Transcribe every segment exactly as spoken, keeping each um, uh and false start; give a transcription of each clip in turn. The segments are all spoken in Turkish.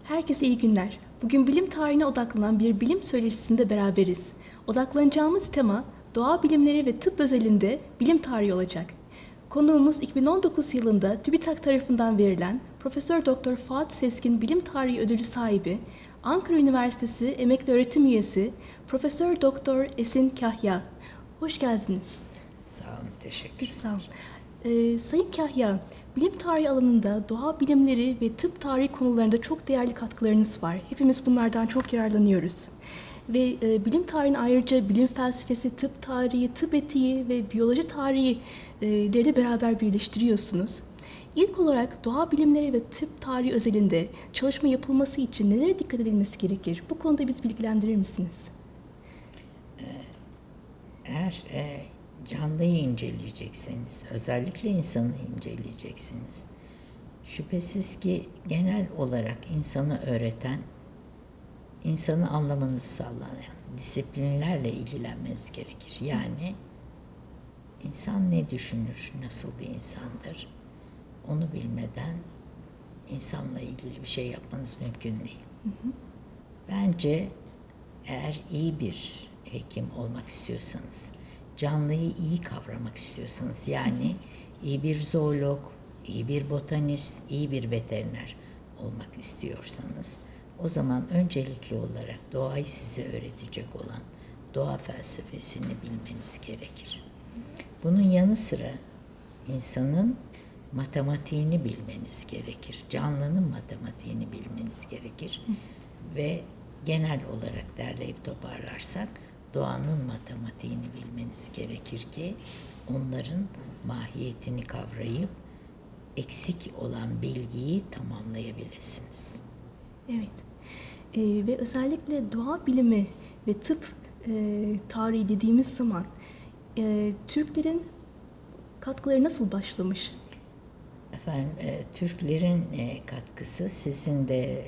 Herkese iyi günler. Bugün bilim tarihine odaklanan bir bilim söyleşisinde beraberiz. Odaklanacağımız tema doğa bilimleri ve tıp özelinde bilim tarihi olacak. Konuğumuz iki bin on dokuz yılında TÜBİTAK tarafından verilen Profesör Doktor Fuat Seskin Bilim Tarihi Ödülü sahibi, Ankara Üniversitesi Emekli Öğretim Üyesi Profesör Doktor Esin Kahya. Hoş geldiniz. Sağ olun, teşekkür Biz sağ olun. Ee, Sayın Kahya, bilim tarihi alanında doğa bilimleri ve tıp tarihi konularında çok değerli katkılarınız var. Hepimiz bunlardan çok yararlanıyoruz. Ve e, bilim tarihinin ayrıca bilim felsefesi, tıp tarihi, tıp etiği ve biyoloji tarihileri de beraber birleştiriyorsunuz. İlk olarak doğa bilimleri ve tıp tarihi özelinde çalışma yapılması için nelere dikkat edilmesi gerekir? Bu konuda bizi bilgilendirir misiniz? Eğer e, canlıyı inceleyeceksiniz, özellikle insanı inceleyeceksiniz. Şüphesiz ki genel olarak insanı öğreten, insanı anlamanızı sağlayan disiplinlerle ilgilenmeniz gerekir. Yani insan ne düşünür, nasıl bir insandır, onu bilmeden insanla ilgili bir şey yapmanız mümkün değil. Hı hı. Bence eğer iyi bir hekim olmak istiyorsanız, canlıyı iyi kavramak istiyorsanız, yani iyi bir zoolog, iyi bir botanist, iyi bir veteriner olmak istiyorsanız, o zaman öncelikli olarak doğayı size öğretecek olan doğa felsefesini bilmeniz gerekir. Bunun yanı sıra insanın matematiğini bilmeniz gerekir. Canlının matematiğini bilmeniz gerekir. Ve genel olarak derleyip toparlarsak, doğanın matematiğini bilmeniz gerekir ki onların mahiyetini kavrayıp eksik olan bilgiyi tamamlayabilirsiniz. Evet. Ee, ve özellikle doğa bilimi ve tıp e, tarihi dediğimiz zaman e, Türklerin katkıları nasıl başlamış? Efendim, e, Türklerin e, katkısı sizin de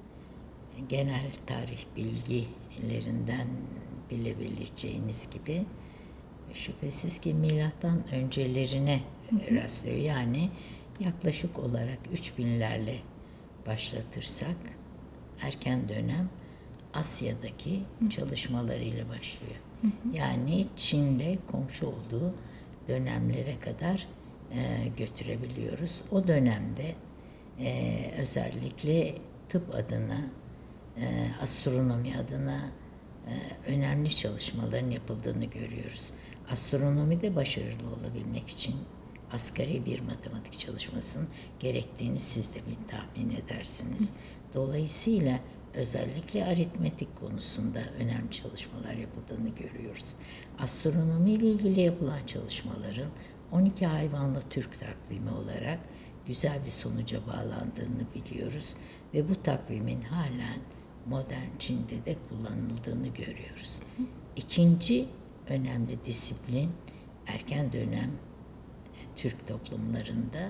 genel tarih bilgilerinden bilebileceğiniz gibi şüphesiz ki milattan öncelerine hı hı. rastlıyor. Yani yaklaşık olarak üç binlerle başlatırsak erken dönem Asya'daki hı. çalışmalarıyla başlıyor. Hı hı. Yani Çin'le komşu olduğu dönemlere kadar e, götürebiliyoruz. O dönemde e, özellikle tıp adına, e, astronomi adına e, önemli çalışmaların yapıldığını görüyoruz. Astronomide başarılı olabilmek için asgari bir matematik çalışmasının gerektiğini siz de bir tahmin edersiniz. Dolayısıyla özellikle aritmetik konusunda önemli çalışmalar yapıldığını görüyoruz. Astronomi ile ilgili yapılan çalışmaların on iki hayvanlı Türk takvimi olarak güzel bir sonuca bağlandığını biliyoruz ve bu takvimin halen modern Çin'de de kullanıldığını görüyoruz. İkinci önemli disiplin erken dönem Türk toplumlarında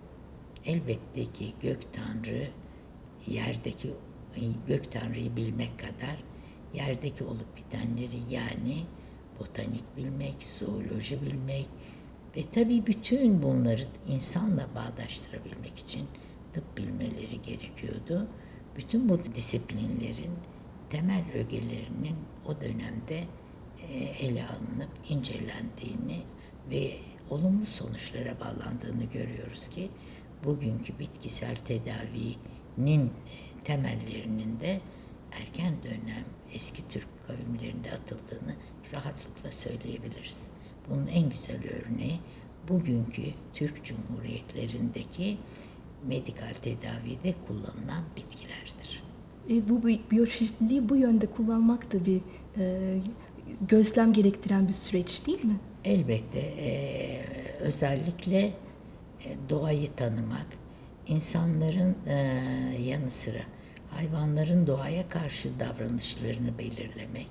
elbette ki gök tanrı, yerdeki gök tanrıyı bilmek kadar yerdeki olup bitenleri, yani botanik bilmek, zooloji bilmek ve tabii bütün bunları insanla bağdaştırabilmek için tıp bilmeleri gerekiyordu. Bütün bu disiplinlerin temel ögelerinin o dönemde ele alınıp incelendiğini ve olumlu sonuçlara bağlandığını görüyoruz ki bugünkü bitkisel tedavinin temellerinin de erken dönem eski Türk kavimlerinde atıldığını rahatlıkla söyleyebiliriz. Bunun en güzel örneği bugünkü Türk Cumhuriyetlerindeki medikal tedavide kullanılan bitkilerdir. E, bu biyoçeşitliliği bu yönde kullanmak da bir e, gözlem gerektiren bir süreç değil mi? Elbette. E, özellikle e, doğayı tanımak, insanların e, yanı sıra hayvanların doğaya karşı davranışlarını belirlemek,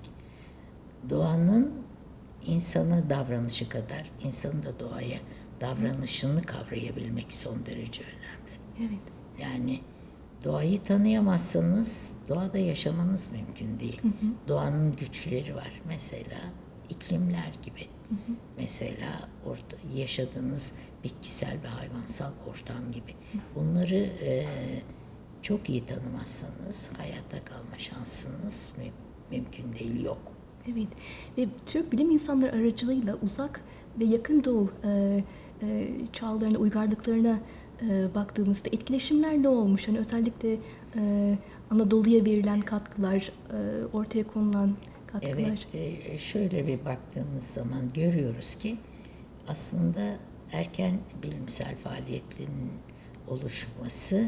doğanın insana davranışı kadar insanın da doğaya davranışını kavrayabilmek son derece önemli. Evet. Yani doğayı tanıyamazsanız doğada yaşamanız mümkün değil. Hı hı. Doğanın güçleri var. Mesela iklimler gibi. Hı hı. Mesela orta, yaşadığınız bitkisel ve hayvansal ortam gibi. Bunları e, çok iyi tanımazsanız hayatta kalma şansınız mü- mümkün değil, yok. Evet ve Türk bilim insanları aracılığıyla uzak ve yakın doğu e, e, çağlarına, uygarlıklarına e, baktığımızda etkileşimler ne olmuş? Hani özellikle e, Anadolu'ya verilen katkılar, e, ortaya konulan katkılar. Evet, e, şöyle bir baktığımız zaman görüyoruz ki aslında erken bilimsel faaliyetlerin oluşması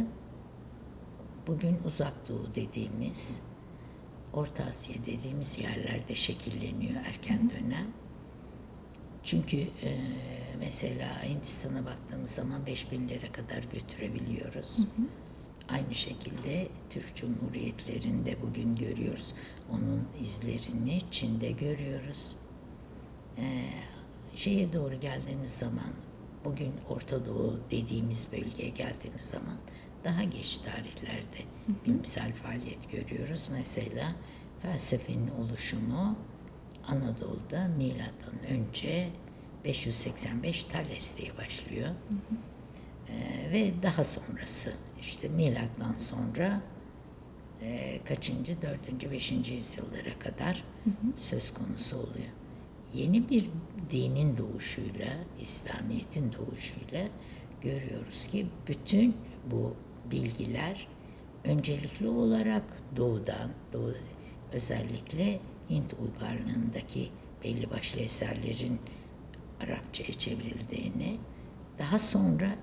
bugün Uzak Doğu dediğimiz, Orta Asya dediğimiz yerlerde şekilleniyor erken dönem. Çünkü e, mesela Hindistan'a baktığımız zaman beş binlere kadar götürebiliyoruz. Hı hı. Aynı şekilde Türk Cumhuriyetlerinde bugün görüyoruz. Onun izlerini Çin'de görüyoruz. E, şeye doğru geldiğimiz zaman, bugün Orta Doğu dediğimiz bölgeye geldiğimiz zaman daha geç tarihlerde hı hı. bilimsel faaliyet görüyoruz. Mesela felsefenin oluşumu Anadolu'da milattan önce beş yüz seksen beş Thales diye başlıyor. Hı hı. Ee, ve daha sonrası işte milattan sonra e, kaçıncı, dördüncü, beşinci yüzyıllara kadar hı hı. söz konusu oluyor. Yeni bir dinin doğuşuyla, İslamiyet'in doğuşuyla görüyoruz ki bütün bu bilgiler öncelikli olarak doğudan, doğu, özellikle Hint uygarlığındaki belli başlı eserlerin Arapçaya çevrildiğini, daha sonra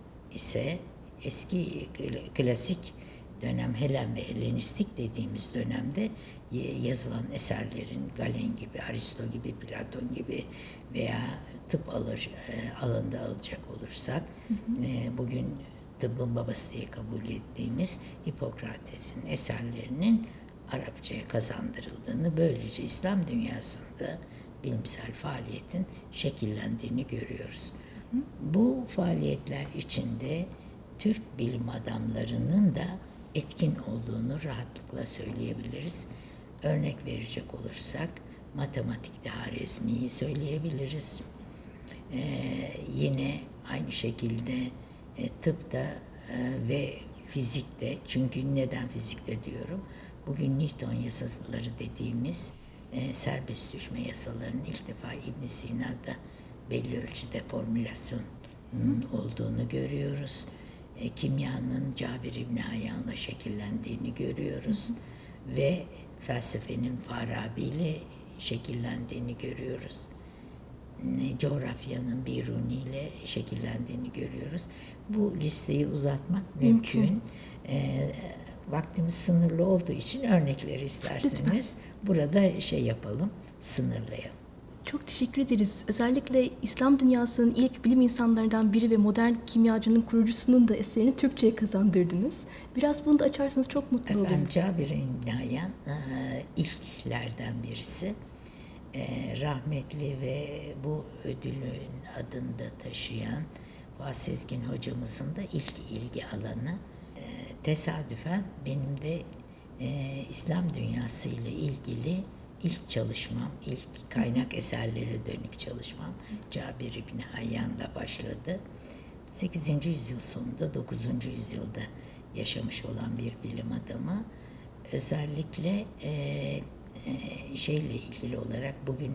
ise eski klasik dönem Helen ve Helenistik dediğimiz dönemde yazılan eserlerin Galen gibi, Aristo gibi, Platon gibi veya tıp alır, alanında alacak olursak hı hı. bugün tıbbın babası diye kabul ettiğimiz Hipokrates'in eserlerinin Arapçaya kazandırıldığını, böylece İslam dünyasında bilimsel faaliyetin şekillendiğini görüyoruz. Hı hı. Bu faaliyetler içinde Türk bilim adamlarının da etkin olduğunu rahatlıkla söyleyebiliriz. Örnek verecek olursak matematikte Harizmi'yi söyleyebiliriz. Ee, yine aynı şekilde e, tıpta e, ve fizikte, çünkü neden fizikte diyorum? Bugün Newton yasaları dediğimiz e, serbest düşme yasalarının ilk defa İbn Sina'da belli ölçüde formülasyon olduğunu görüyoruz. E, kimyanın Cabir İbni Hayyan'la şekillendiğini görüyoruz. Hı hı. Ve felsefenin Farabi ile şekillendiğini görüyoruz. E, coğrafyanın Biruni ile şekillendiğini görüyoruz. Bu listeyi uzatmak mümkün. mümkün. E, vaktimiz sınırlı olduğu için örnekleri isterseniz Lütfen. burada şey yapalım, sınırlayalım. Çok teşekkür ederiz. Özellikle İslam dünyasının ilk bilim insanlarından biri ve modern kimyacının kurucusunun da eserini Türkçe'ye kazandırdınız. Biraz bunu da açarsanız çok mutlu oluruz. Efendim, Cabir İbni Hayyan ilklerden birisi. Rahmetli ve bu ödülün adını da taşıyan Fuat Sezgin hocamızın da ilk ilgi alanı. Tesadüfen benim de İslam dünyası ile ilgili İlk çalışmam, ilk kaynak eserlere dönük çalışmam Cabir İbni Hayyan'la başladı. sekizinci yüzyıl sonunda dokuzuncu yüzyılda yaşamış olan bir bilim adamı. Özellikle e, e, şeyle ilgili olarak bugün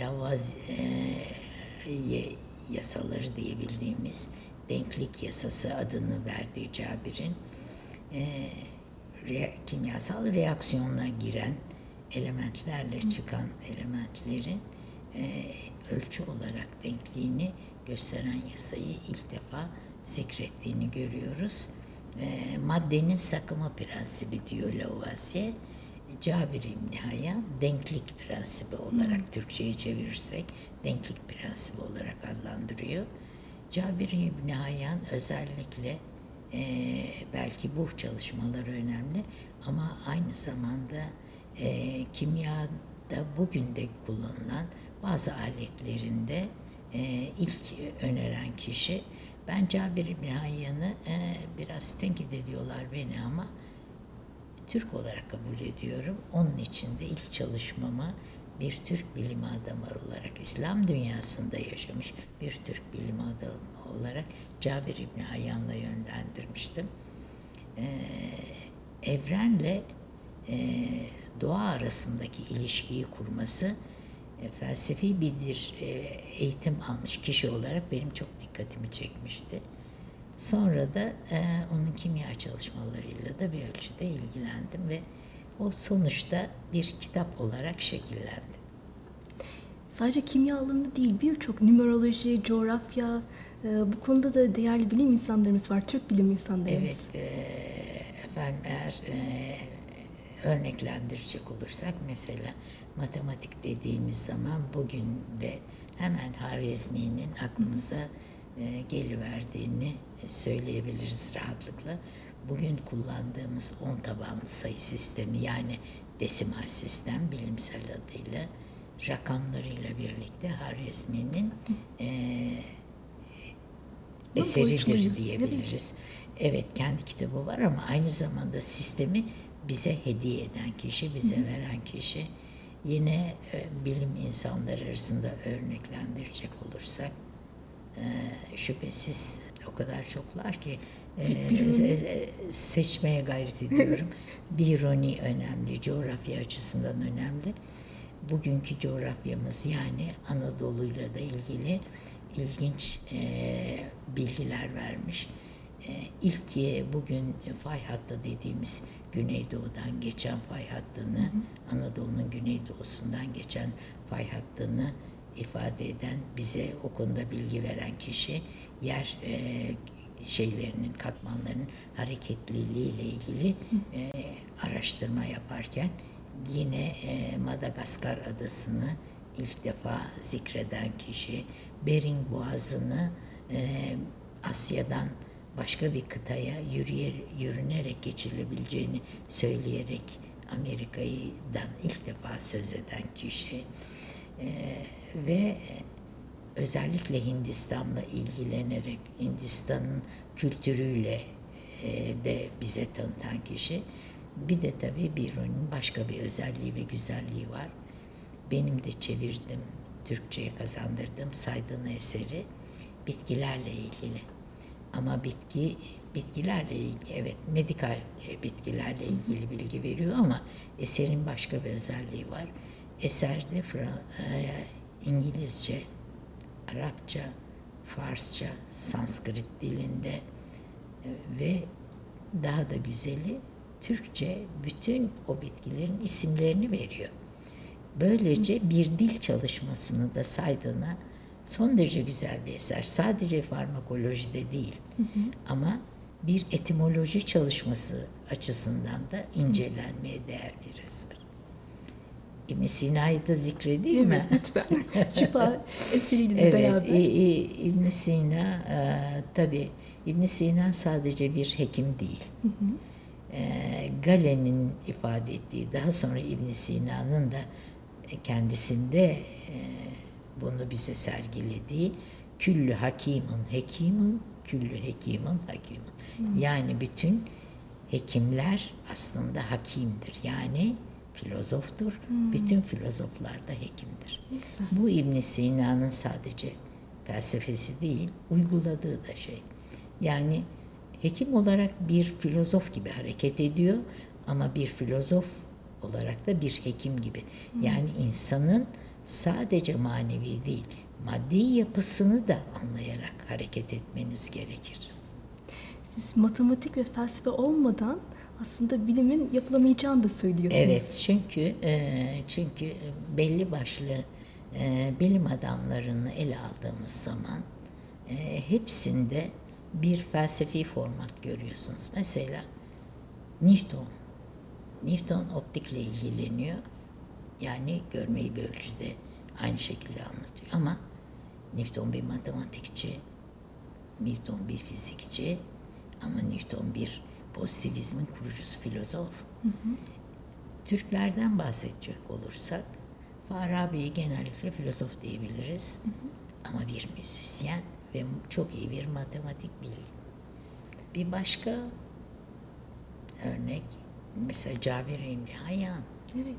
Lavoisier yasaları diyebildiğimiz denklik yasası adını verdiği Cabir'in e, re, kimyasal reaksiyona giren elementlerle çıkan elementlerin e, ölçü olarak denkliğini gösteren yasayı ilk defa zikrettiğini görüyoruz. E, maddenin sakıma prensibi diyor Lavoisier. Cabir İbni Hayyan denklik prensibi olarak hmm. Türkçe'ye çevirirsek denklik prensibi olarak adlandırıyor. Cabir İbni Hayyan özellikle e, belki bu çalışmalar önemli ama aynı zamanda E, kimyada bugün de kullanılan bazı aletlerinde e, ilk öneren kişi. Ben Cabir İbni Hayyan'ı e, biraz tenkit ediyorlar beni ama Türk olarak kabul ediyorum. Onun için de ilk çalışmamı bir Türk bilim adamı olarak, İslam dünyasında yaşamış bir Türk bilim adamı olarak Cabir İbni Hayyan'la yönlendirmiştim. evrenle e, doğa arasındaki ilişkiyi kurması, e, felsefi bir e, eğitim almış kişi olarak benim çok dikkatimi çekmişti. Sonra da e, onun kimya çalışmalarıyla da bir ölçüde ilgilendim ve o sonuçta bir kitap olarak şekillendi. Sadece kimya alanında değil, birçok numeroloji, coğrafya, e, bu konuda da değerli bilim insanlarımız var, Türk bilim insanlarımız. Evet, e, efendim eğer e, örneklendirecek olursak mesela matematik dediğimiz zaman bugün de hemen Harizmi'nin aklımıza e, geliverdiğini söyleyebiliriz rahatlıkla. Bugün kullandığımız on tabanlı sayı sistemi, yani desimal sistem bilimsel adıyla, rakamlarıyla birlikte Harizmi'nin e, eseridir diyebiliriz. Evet, kendi kitabı var ama aynı zamanda sistemi bize hediye eden kişi, bize hı hı. veren kişi. Yine e, bilim insanları arasında örneklendirecek olursak e, şüphesiz o kadar çoklar ki e, seçmeye gayret ediyorum. Biruni önemli, coğrafya açısından önemli. Bugünkü coğrafyamız, yani Anadolu'yla da ilgili ilginç e, bilgiler vermiş. E, ilk bugün fay hattı dediğimiz Güneydoğu'dan geçen fay hattını, Anadolu'nun güneydoğusundan geçen fay hattını ifade eden, bize o konuda bilgi veren kişi, yer e, şeylerinin, katmanlarının hareketliliği ile ilgili e, araştırma yaparken yine e, Madagaskar adasını ilk defa zikreden kişi, Bering Boğazı'nı e, Asya'dan başka bir kıtaya yürüyer, yürünerek geçirilebileceğini söyleyerek Amerika'dan ilk defa söz eden kişi e, ve özellikle Hindistan'la ilgilenerek Hindistan'ın kültürüyle e, de bize tanıtan kişi. Bir de tabii Biruni'nin başka bir özelliği ve güzelliği var. Benim de çevirdim, Türkçe'ye kazandırdım saydığın eseri bitkilerle ilgili. Ama bitki bitkilerle ilgili, evet, medikal bitkilerle ilgili bilgi veriyor ama eserin başka bir özelliği var. Eserde Fra- e, İngilizce, Arapça, Farsça, Sanskrit dilinde e, ve daha da güzeli Türkçe bütün o bitkilerin isimlerini veriyor. Böylece bir dil çalışmasını da saydığına son derece güzel bir eser. Sadece farmakolojide değil, hı hı. ama bir etimoloji çalışması açısından da incelenmeye değer bir eser. İbn Sina'yı da zikredeyim mi? Evet, lütfen. Şifa eseriyle evet, beraber. Evet, İbn Sina e, tabii İbn Sina sadece bir hekim değil. Hı hı. E, Galen'in ifade ettiği, daha sonra İbn Sina'nın da kendisinde e, bunu bize sergilediği küllü hakimun hekimun, küllü hekimun hakimun. Hmm. Yani bütün hekimler aslında hakimdir. Yani filozoftur. Hmm. Bütün filozoflar da hekimdir. Güzel. Bu İbn Sina'nın sadece felsefesi değil, uyguladığı da şey. Yani hekim olarak bir filozof gibi hareket ediyor ama bir filozof olarak da bir hekim gibi. Hmm. Yani insanın sadece manevi değil, maddi yapısını da anlayarak hareket etmeniz gerekir. Siz matematik ve felsefe olmadan aslında bilimin yapılamayacağını da söylüyorsunuz. Evet, çünkü e, çünkü belli başlı e, bilim adamlarını ele aldığımız zaman e, hepsinde bir felsefi format görüyorsunuz. Mesela Newton. Newton optikle ilgileniyor. Yani görmeyi bir ölçüde aynı şekilde anlatıyor. Ama Newton bir matematikçi, Newton bir fizikçi, ama Newton bir pozitivizmin kurucusu, filozof. Hı hı. Türklerden bahsedecek olursak, Farabi'yi genellikle filozof diyebiliriz. Hı hı. Ama bir müzisyen ve çok iyi bir matematik bilgi. Bir başka örnek, mesela Cabir İbni Hayyan. Evet.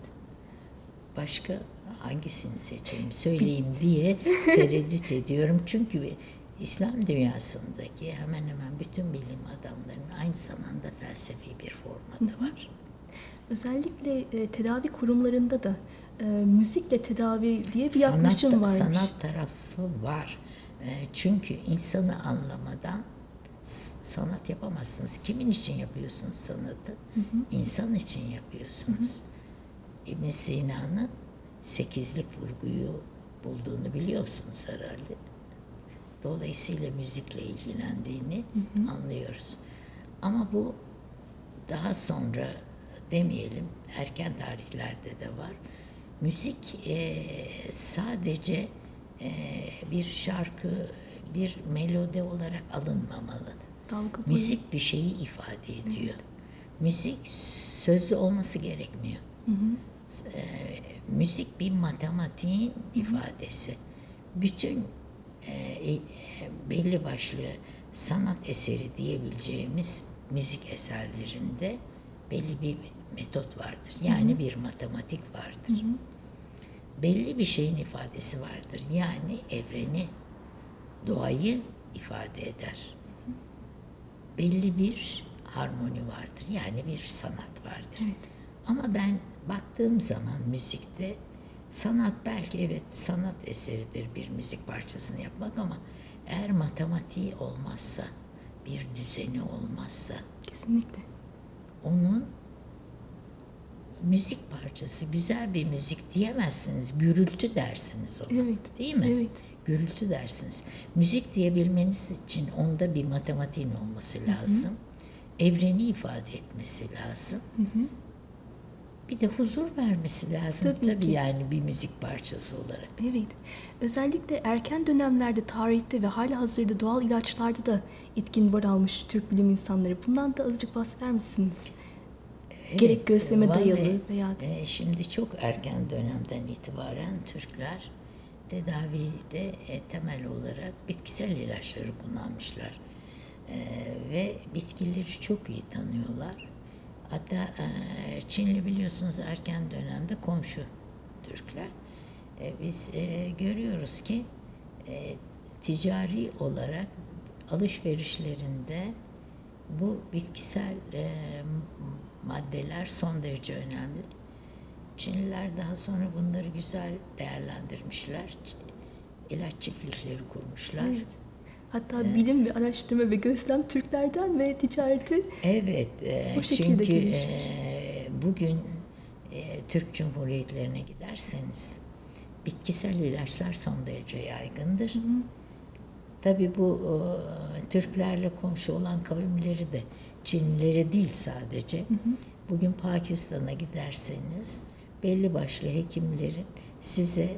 Başka hangisini seçeyim, söyleyeyim diye tereddüt ediyorum. Çünkü İslam dünyasındaki hemen hemen bütün bilim adamlarının aynı zamanda felsefi bir formatı var. Özellikle e, tedavi kurumlarında da e, müzikle tedavi diye bir Sanat, yaklaşım varmış. sanat tarafı var. E, çünkü insanı anlamadan sanat yapamazsınız. Kimin için yapıyorsunuz sanatı? Hı hı. İnsan için yapıyorsunuz. Hı hı. İbn Sina'nın sekizlik vurguyu bulduğunu biliyorsunuz herhalde. Dolayısıyla müzikle ilgilendiğini hı hı. anlıyoruz. Ama bu daha sonra demeyelim, erken tarihlerde de var. Müzik e, sadece e, bir şarkı, bir melodi olarak alınmamalı. Dalga müzik bir şeyi ifade ediyor. Evet. Müzik sözlü olması gerekmiyor. Hı hı. E, müzik bir matematiğin hı hı. ifadesi. Bütün e, belli başlı sanat eseri diyebileceğimiz müzik eserlerinde belli bir metot vardır. Yani hı hı. bir matematik vardır. Hı hı. Belli bir şeyin ifadesi vardır. Yani evreni, doğayı ifade eder. Hı hı. Belli bir harmoni vardır. Yani bir sanat vardır. Evet. Ama ben baktığım zaman müzikte sanat belki evet sanat eseridir bir müzik parçasını yapmak ama eğer matematiği olmazsa, bir düzeni olmazsa kesinlikle onun müzik parçası, güzel bir müzik diyemezsiniz. Gürültü dersiniz ona. Evet. Değil mi? Evet. Gürültü dersiniz. Müzik diyebilmeniz için onda bir matematiğin olması lazım. Hı hı. Evreni ifade etmesi lazım. Hı hı. Bir de huzur vermesi lazım. Tabii, Tabii ki. Yani bir müzik parçası olarak. Evet. Özellikle erken dönemlerde tarihte ve hala hazırda doğal ilaçlarda da etkin rol almış Türk bilim insanları. Bundan da azıcık bahseder misiniz? Evet, gerek gözleme dayalı veya... E, şimdi çok erken dönemden itibaren Türkler tedavide e, temel olarak bitkisel ilaçları kullanmışlar. E, ve bitkileri çok iyi tanıyorlar. Hatta e, Çinli biliyorsunuz erken dönemde komşu Türkler. E, biz e, görüyoruz ki e, ticari olarak alışverişlerinde bu bitkisel e, maddeler son derece önemli. Çinliler daha sonra bunları güzel değerlendirmişler. İlaç çiftlikleri kurmuşlar. Evet. Hatta ee, bilim ve araştırma ve gözlem Türklerden ve ticareti evet, e, o şekilde çünkü e, bugün e, Türk Cumhuriyetlerine giderseniz bitkisel ilaçlar son derece yaygındır. Hı hı. Tabii bu e, Türklerle komşu olan kavimleri de Çinlilere değil sadece. Hı hı. Bugün Pakistan'a giderseniz belli başlı hekimlerin size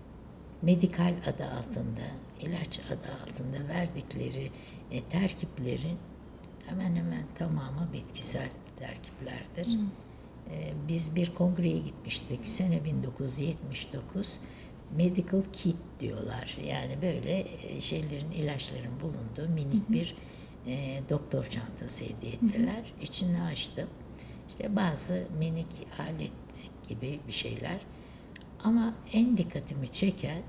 medikal adı altında, ilaç adı altında verdikleri e, terkiplerin hemen hemen tamamı bitkisel terkiplerdir. Hı. E, biz bir kongreye gitmiştik. Sene bin dokuz yüz yetmiş dokuz. Medical kit diyorlar. Yani böyle şeylerin, ilaçların bulunduğu minik hı hı. bir e, doktor çantası hediye ettiler. Hı hı. İçini açtım. İşte bazı minik alet gibi bir şeyler. Ama en dikkatimi çeken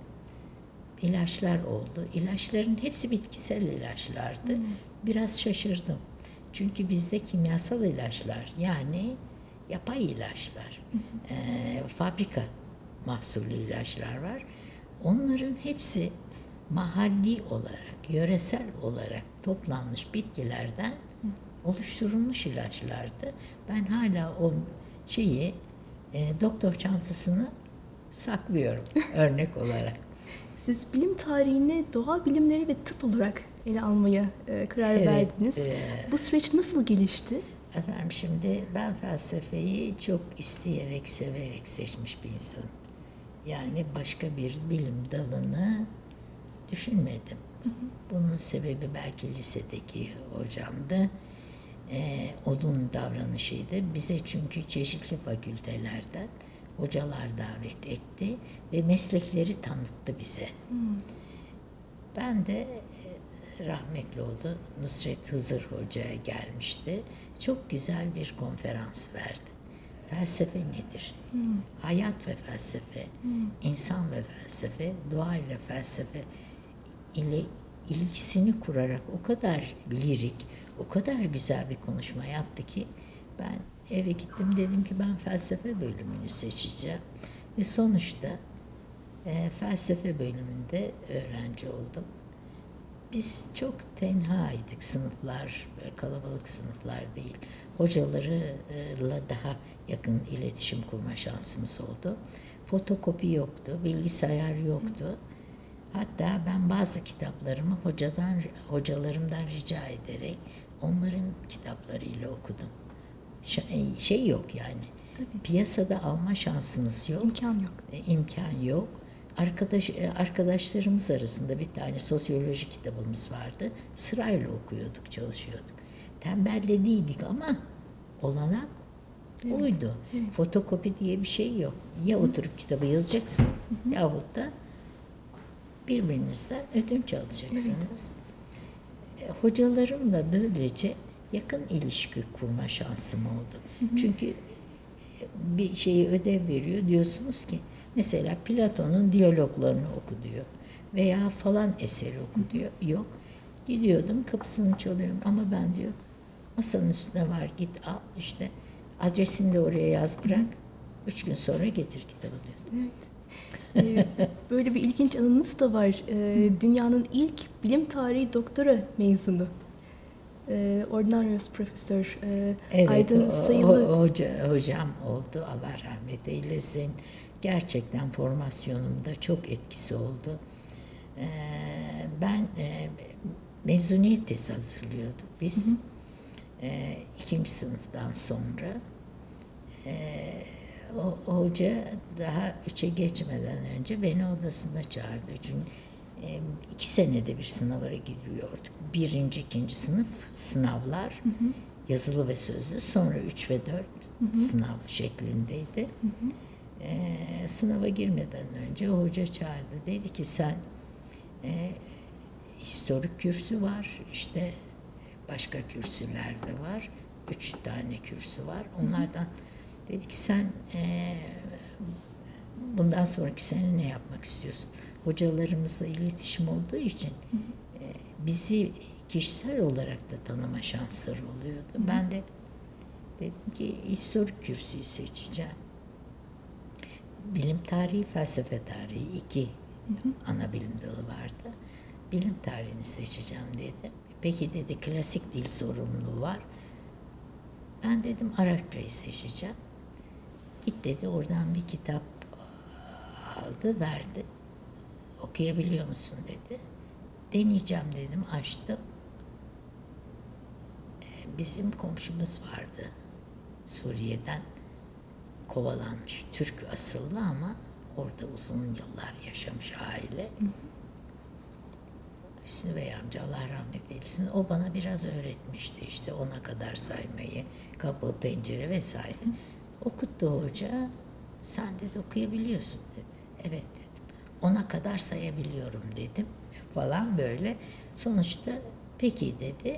ilaçlar oldu. İlaçların hepsi bitkisel ilaçlardı. Hmm. Biraz şaşırdım. Çünkü bizde kimyasal ilaçlar yani yapay ilaçlar, hmm. e, fabrika mahsulü ilaçlar var. Onların hepsi mahalli olarak, yöresel olarak toplanmış bitkilerden hmm. oluşturulmuş ilaçlardı. Ben hala o şeyi, e, doktor çantasını saklıyorum örnek olarak. Siz bilim tarihini doğa bilimleri ve tıp olarak ele almaya e, karar evet, verdiniz. E, Bu süreç nasıl gelişti? Efendim şimdi ben felsefeyi çok isteyerek, severek seçmiş bir insanım. Yani başka bir bilim dalını düşünmedim. Hı hı. Bunun sebebi belki lisedeki hocamdı. E, onun davranışıydı. Bize çünkü çeşitli fakültelerden hocalar davet etti ve meslekleri tanıttı bize. Hmm. Ben de rahmetli oldu. Nusret Hızır Hoca gelmişti. Çok güzel bir konferans verdi. Felsefe nedir? Hmm. Hayat ve felsefe, hmm. insan ve felsefe, doğa ile felsefe ile ilgisini kurarak o kadar lirik, o kadar güzel bir konuşma yaptı ki ben eve gittim, dedim ki ben felsefe bölümünü seçeceğim. Ve sonuçta e, felsefe bölümünde öğrenci oldum. Biz çok tenhaydık, sınıflar, böyle kalabalık sınıflar değil. Hocalarla daha yakın iletişim kurma şansımız oldu. Fotokopi yoktu, bilgisayar yoktu. Hatta ben bazı kitaplarımı hocadan, hocalarımdan rica ederek onların kitaplarıyla okudum. Şey yok yani, tabii, piyasada alma şansınız yok. İmkan yok. E, imkan yok. Arkadaş, arkadaşlarımız arasında bir tane sosyoloji kitabımız vardı. Sırayla okuyorduk, çalışıyorduk. Tembel de değildik ama olanak evet, oydu. Evet. Fotokopi diye bir şey yok. Ya Hı. oturup kitabı yazacaksınız Hı. yahut da birbirinizden ödünç alacaksınız. Evet. Hocalarımla böylece yakın ilişki kurma şansım oldu. Hı hı. Çünkü bir şeyi ödev veriyor, diyorsunuz ki mesela Platon'un diyaloglarını oku diyor veya falan eseri oku diyor. Yok. Gidiyordum, kapısını çalıyorum ama ben diyor masanın üstünde var, git al işte, adresini de oraya yaz, bırak. Üç gün sonra getir kitabı diyor. Evet. Böyle bir ilginç anınız da var. Dünyanın ilk bilim tarihi doktora mezunu. Ordinarius Profesör evet, Aydın o, Sayılı. O, hoca, hocam oldu, Allah rahmet eylesin. Gerçekten formasyonumda çok etkisi oldu. Ben mezuniyet tezi hazırlıyorduk biz. Hı hı. İkinci sınıftan sonra. O, o hoca daha üçe geçmeden önce beni odasına çağırdı. Çünkü e, iki senede bir sınavlara giriyorduk. Birinci, ikinci sınıf sınavlar, hı hı, yazılı ve sözlü. Sonra üç ve dört hı hı. sınav şeklindeydi. Hı hı. E, sınava girmeden önce o hoca çağırdı. Dedi ki sen e, historik kürsü var, işte başka kürsüler de var. Üç tane kürsü var. Onlardan dedi ki sen e, bundan sonraki sene ne yapmak istiyorsun? Hocalarımızla iletişim olduğu için e, bizi kişisel olarak da tanıma şansları oluyordu. Hı hı. Ben de dedim ki historik kürsüyü seçeceğim. Bilim tarihi, felsefe tarihi iki hı hı. ana bilim dalı vardı. Bilim tarihini seçeceğim dedim. Peki dedi, klasik dil zorunluluğu var. Ben dedim Arapçayı seçeceğim. Git dedi, oradan bir kitap aldı, verdi. Okuyabiliyor musun dedi. Deneyeceğim dedim, açtım. Bizim komşumuz vardı. Suriye'den kovalanmış, Türk asıllı ama orada uzun yıllar yaşamış aile. Hı hı. Hüsnü Bey amca, Allah rahmet eylesin, o bana biraz öğretmişti işte ona kadar saymayı, kapı, pencere vesaire. Hı. Okuttu hoca, sen dedi okuyabiliyorsun dedi. Evet dedim. Ona kadar sayabiliyorum dedim falan böyle. Sonuçta peki dedi.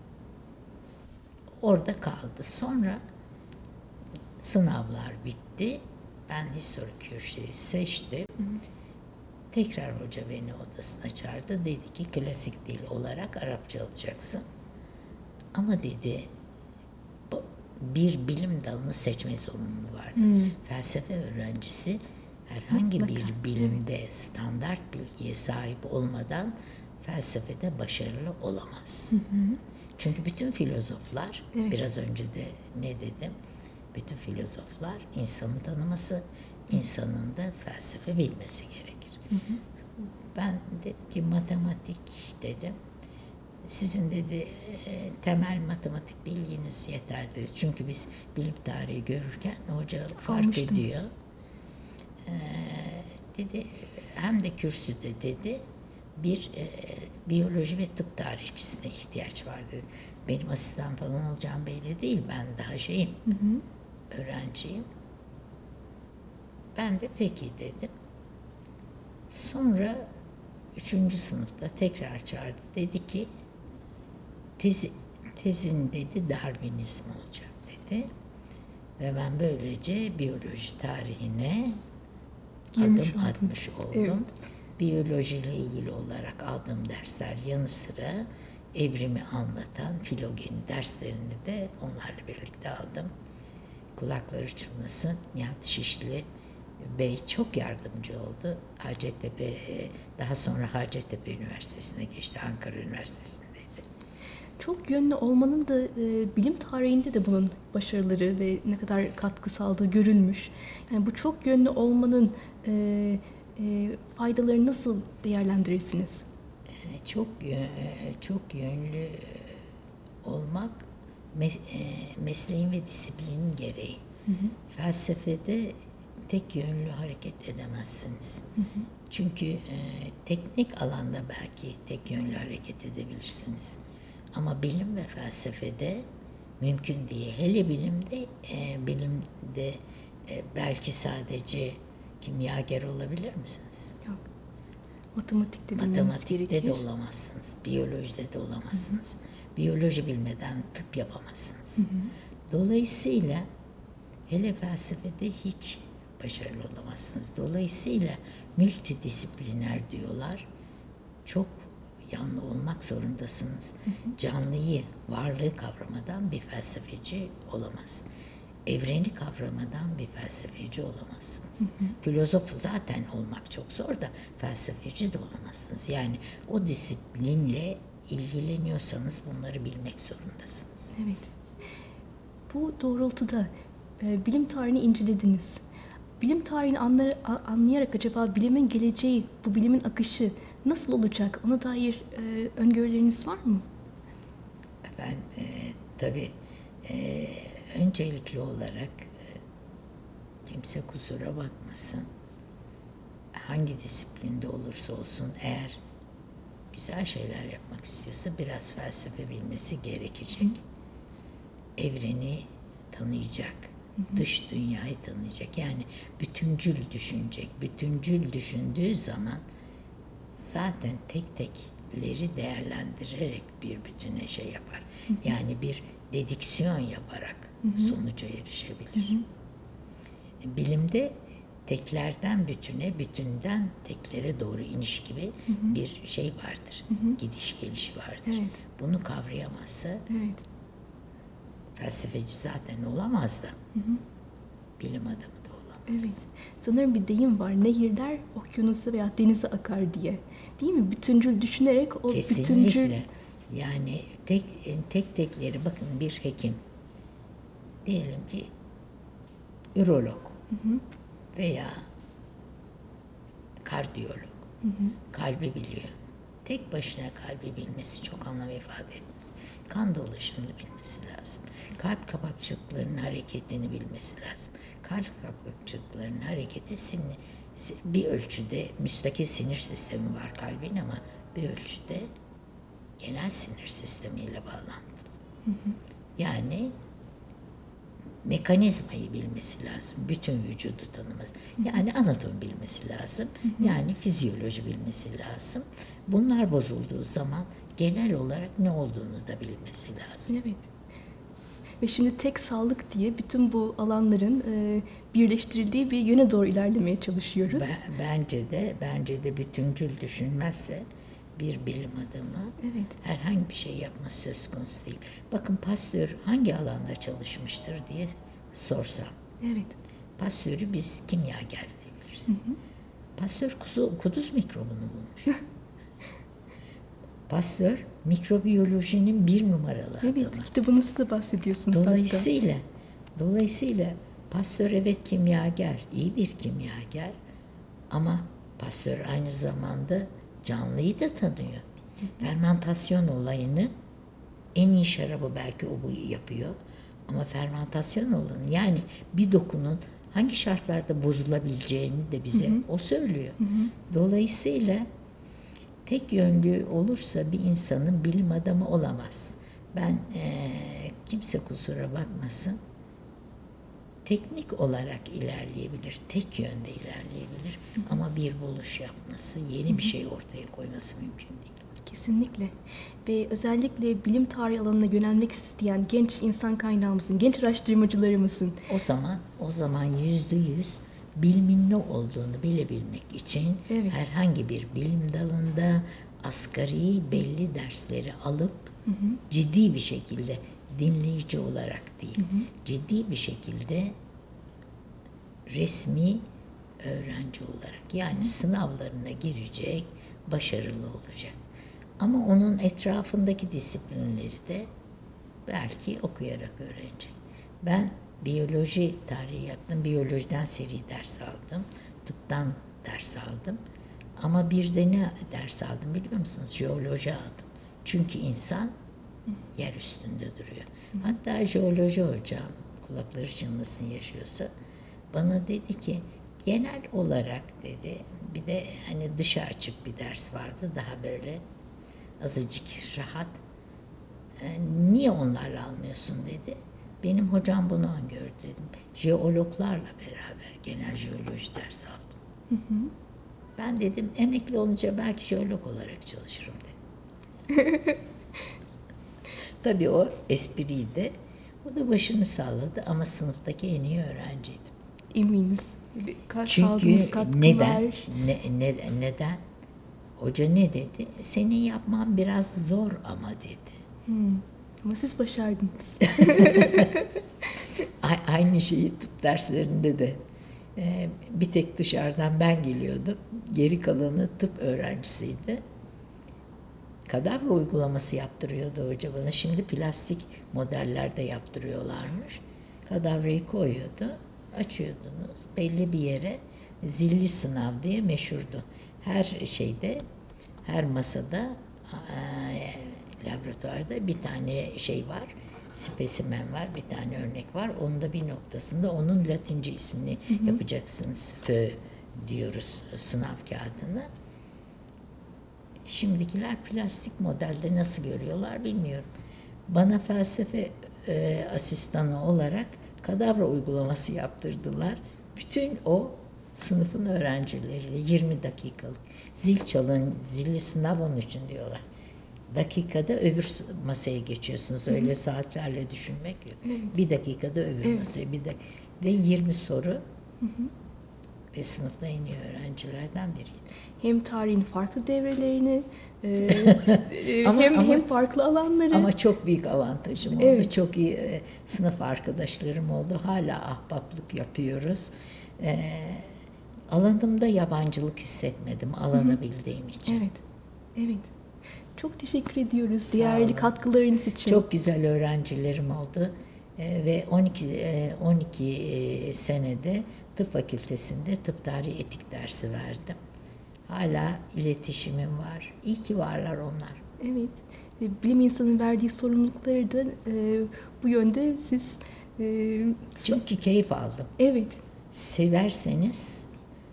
Orada kaldı. Sonra sınavlar bitti. Ben historik kürsüyü seçtim. Hı hı. Tekrar hoca beni odasına çağırdı. Dedi ki klasik dil olarak Arapça alacaksın. Ama dedi bir bilim dalını seçme zorunluluğu vardı. Hmm. Felsefe öğrencisi herhangi Mutlaka. bir bilimde evet. standart bilgiye sahip olmadan felsefede başarılı olamaz. Hı hı. Çünkü bütün filozoflar, evet. biraz önce de ne dedim, bütün filozoflar insanı tanıması, insanın da felsefe bilmesi gerekir. Hı hı. Ben dedim ki matematik dedim. Sizin dedi temel matematik bilginiz yeter dedi. Çünkü biz bilim tarihi görürken hoca fark Almıştım. ediyor. Ee, dedi hem de kürsüde dedi bir e, biyoloji ve tıp tarihçisine ihtiyaç var dedi. Benim asistan falan olacağım belli değil. Ben daha şeyim, hı hı. öğrenciyim. Ben de peki dedim. Sonra üçüncü sınıfta tekrar çağırdı. Dedi ki tezi, tezin dedi Darwinizm olacak dedi. Ve ben böylece biyoloji tarihine Girmiş adım oldum. atmış oldum. Evet. biyolojiyle ilgili olarak aldığım dersler yanı sıra evrimi anlatan filogeni derslerini de onlarla birlikte aldım. Kulakları çınlasın, Nihat Şişli Bey çok yardımcı oldu. Hacettepe, daha sonra Hacettepe Üniversitesi'ne geçti, Ankara Üniversitesi'ndeydi. Çok yönlü olmanın da e, bilim tarihinde de bunun başarıları ve ne kadar katkı sağladığı görülmüş. Yani bu çok yönlü olmanın e, e, faydalarını nasıl değerlendirirsiniz? Çok çok yönlü olmak mesleğin ve disiplinin gereği. Hı hı. Felsefede tek yönlü hareket edemezsiniz. Hı hı. Çünkü e, teknik alanda belki tek yönlü hareket edebilirsiniz. Ama bilim ve felsefede mümkün değil. Hele bilimde, e, bilimde e, belki sadece kimyager olabilir misiniz? Yok. Matematikte, Matematikte de olamazsınız. Biyolojide de olamazsınız. Hı hı. Biyoloji bilmeden tıp yapamazsınız. Hı hı. Dolayısıyla hele felsefede hiç başarılı olamazsınız. Dolayısıyla multidisipliner diyorlar. Çok yanlı olmak zorundasınız. Hı hı. Canlıyı, varlığı kavramadan bir felsefeci olamaz. Evreni kavramadan bir felsefeci olamazsınız. Hı hı. Filozof zaten olmak çok zor da felsefeci de olamazsınız. Yani o disiplinle ilgileniyorsanız bunları bilmek zorundasınız. Evet. Bu doğrultuda e, bilim tarihini incelediniz. Bilim tarihini anlar, anlayarak acaba bilimin geleceği, bu bilimin akışı nasıl olacak? Ona dair e, öngörüleriniz var mı? Efendim, e, tabii e, öncelikli olarak e, kimse kusura bakmasın. Hangi disiplinde olursa olsun eğer güzel şeyler yapmak istiyorsa biraz felsefe bilmesi gerekecek. Hı. Evreni tanıyacak. Hı hı. Dış dünyayı tanıyacak. Yani bütüncül düşünecek. Bütüncül düşündüğü zaman zaten tek tekleri değerlendirerek bir bütüne şey yapar. Hı hı. Yani bir dediksiyon yaparak hı hı. sonuca erişebilir. Hı hı. Bilimde teklerden bütüne, bütünden teklere doğru iniş gibi hı hı. bir şey vardır. Hı hı. Gidiş geliş vardır. Evet. Bunu kavrayamazsa evet. felsefeci zaten olamaz da hı hı. bilim adamı da olamaz. Evet. Sanırım bir deyim var. Nehirler okyanusa veya denize akar diye. Değil mi? Bütüncül düşünerek o kesinlikle. Bütüncül... Yani tek tek tekleri bakın bir hekim diyelim ki ürolog hı hı. veya kardiyolog hı hı. kalbi biliyor. Tek başına kalbi bilmesi çok anlam ifade etmez. Kan dolaşımını bilmesi lazım. Kalp kapakçıklarının hareketini bilmesi lazım. Kalp kapakçıklarının hareketi sinir, bir ölçüde müstakil sinir sistemi var kalbin ama bir ölçüde genel sinir sistemiyle bağlantılı. Hı hı. Yani mekanizmayı bilmesi lazım. Bütün vücudu tanıması. Yani anatomi bilmesi lazım. Hı hı. Yani fizyoloji bilmesi lazım. Bunlar bozulduğu zaman genel olarak ne olduğunu da bilmesi lazım. Evet. Ve şimdi tek sağlık diye bütün bu alanların e, birleştirildiği bir yöne doğru ilerlemeye çalışıyoruz. Ben, bence de bence de bütüncül düşünmezse bir bilim adamı evet. herhangi bir şey yapması söz konusu değil. Bakın Pasteur hangi alanda çalışmıştır diye sorsam. Evet. Pasteur'ü biz kimyager diyebiliriz. Hı hı. Pasteur kuzu, kuduz mikrobunu bulmuş. Pasteur mikrobiyolojinin bir numaralı evet, adamı. Evet, kitabınızda da bahsediyorsunuz. Dolayısıyla, hatta. dolayısıyla Pasteur evet kimyager, iyi bir kimyager ama Pasteur aynı zamanda canlıyı da tanıyor. Hı. Fermentasyon olayını en iyi şarabı belki o bu yapıyor ama fermentasyon olanı yani bir dokunun hangi şartlarda bozulabileceğini de bize hı hı. o söylüyor. Hı hı. Dolayısıyla tek yönlü olursa bir insanın bilim adamı olamaz. Ben e, kimse kusura bakmasın teknik olarak ilerleyebilir, tek yönde ilerleyebilir hı hı. ama bir buluş yapması, yeni hı hı. bir şey ortaya koyması mümkün değil. Kesinlikle. Ve özellikle bilim tarihi alanına yönelmek isteyen genç insan kaynağımızın, genç araştırmacılarımızın o zaman o zaman yüzde yüz bilimin ne olduğunu bilebilmek için Evet. herhangi bir bilim dalında asgari belli dersleri alıp hı hı. ciddi bir şekilde dinleyici olarak değil, hı hı. ciddi bir şekilde resmi öğrenci olarak, yani hı hı. sınavlarına girecek, başarılı olacak. Ama onun etrafındaki disiplinleri de belki okuyarak öğrenecek. Ben biyoloji tarihi yaptım, biyolojiden seri ders aldım, tıptan ders aldım. Ama bir de ne ders aldım biliyor musunuz? Jeoloji aldım. Çünkü insan yer üstünde duruyor. Hatta jeoloji hocam, kulakları çınlasın yaşıyorsa, bana dedi ki, genel olarak dedi, bir de hani dışa açık bir ders vardı, daha böyle azıcık rahat. E, niye onlarla almıyorsun dedi. Benim hocam bunu öngördü dedim. Jeologlarla beraber genel jeoloji dersi aldım. Hı hı. Ben dedim emekli olunca belki jeolog olarak çalışırım dedim. Tabii o espriydi. O da başını salladı ama sınıftaki en iyi öğrenciydim. Eminiz. Çünkü neden? Ne, ne, neden? Hoca ne dedi? Senin yapman biraz zor ama dedi. Hmm. Ama siz başardınız. Aynı şeyi tıp derslerinde de. Ee, bir tek dışarıdan ben geliyordum. Geri kalanı tıp öğrencisiydi. Kadavra uygulaması yaptırıyordu hoca bana. Şimdi plastik modellerde yaptırıyorlarmış. Kadavrayı koyuyordu. Açıyordunuz. Belli bir yere zilli sınav diye meşhurdu. Her şeyde, her masada, e, laboratuvarda bir tane şey var. Spesimen var, bir tane örnek var. Onun da bir noktasında onun Latince ismini hı hı. yapacaksınız. Fö diyoruz sınav kağıdını. Şimdikiler plastik modelde nasıl görüyorlar bilmiyorum. Bana felsefe e, asistanı olarak kadavra uygulaması yaptırdılar. Bütün o sınıfın öğrencileriyle yirmi dakikalık. Zil çalın, zilli sınav onun için diyorlar. Dakikada öbür masaya geçiyorsunuz. Öyle Hı-hı. saatlerle düşünmek yok. Evet. Bir dakikada öbür evet. masaya. Bir dakika. Ve yirmi soru. Hı-hı. Ve sınıfta en iyi öğrencilerden biriydi. Hem tarihin farklı devrelerini, e, ama, hem, ama, hem farklı alanları. Ama çok büyük avantajım oldu. Evet. Çok iyi e, sınıf arkadaşlarım oldu. Hala ahbaplık yapıyoruz. E, alanımda yabancılık hissetmedim. Alanı bildiğim için. Evet. Evet. Çok teşekkür ediyoruz Sağ değerli olun. Katkılarınız için. Çok güzel öğrencilerim oldu. E, ve on iki, e, on iki e, senede tıp fakültesinde tıp tarihi etik dersi verdim. Hala iletişimim var. İyi ki varlar onlar. Evet. Bilim insanının verdiği sorumlulukları da e, bu yönde siz... E, Çünkü keyif aldım. Evet. Severseniz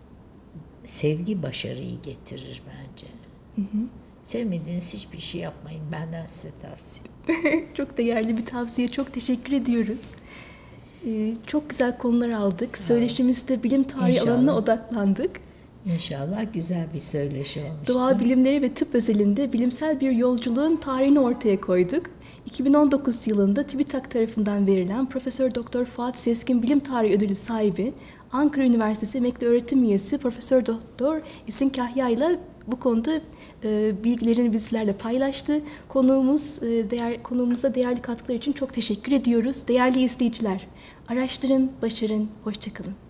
sevgi başarıyı getirir bence. Hı hı. Sevmediğiniz hiçbir şey yapmayın. Benden size tavsiye. Çok değerli bir tavsiye. Çok teşekkür ediyoruz. Ee, çok güzel konular aldık. Söyleşimizde bilim tarihi İnşallah. alanına odaklandık. İnşallah güzel bir söyleşi olmuştur. Doğa bilimleri ve tıp özelinde bilimsel bir yolculuğun tarihini ortaya koyduk. iki bin on dokuz yılında TÜBİTAK tarafından verilen Profesör Doktor Fuat Sezgin Bilim Tarihi Ödülü sahibi Ankara Üniversitesi Emekli Öğretim Üyesi Profesör Doktor Esin Kahya ile bu konuda e, bilgilerini bizlerle paylaştı. Konuğumuz, e, değer, konuğumuza değerli katkılar için çok teşekkür ediyoruz. Değerli izleyiciler, araştırın, başarın, hoşça kalın.